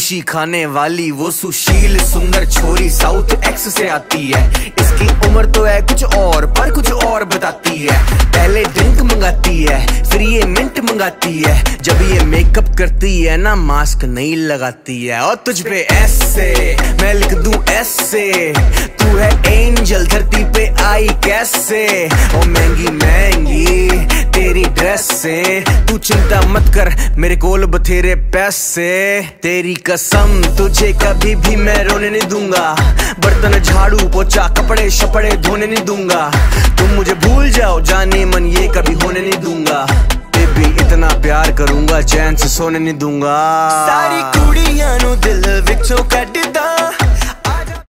Sushi खाने वाली वो सुशील सुंदर छोरी साउथ एक्स से आती है। इसकी उम्र तो है कुछ और पर कुछ और बताती है। पहले ड्रिंक मंगाती है फिर ये मिंट मंगाती है। जब ये मेकअप करती है ना मास्क नहीं लगाती है। और तुझ पे ऐसे मैं लिख दूं ऐसे, तू है एंजल धरती पे आई कैसे। ओ महंगी महंगी तेरी ड्रेस से, तू चिंता मत कर मेरे कोल बथेरे पैसे। तेरी कसम तुझे कभी भी मैं रोने नहीं दूंगा। बर्तन झाड़ू पोछा कपड़े शपड़े धोने नहीं दूंगा। तुम मुझे भूल जाओ जाने मन ये कभी होने नहीं दूंगा। बेबी इतना प्यार करूंगा चैन से सोने नहीं दूंगा। सारी कुड़ियां नू दिल विचों कड्डदा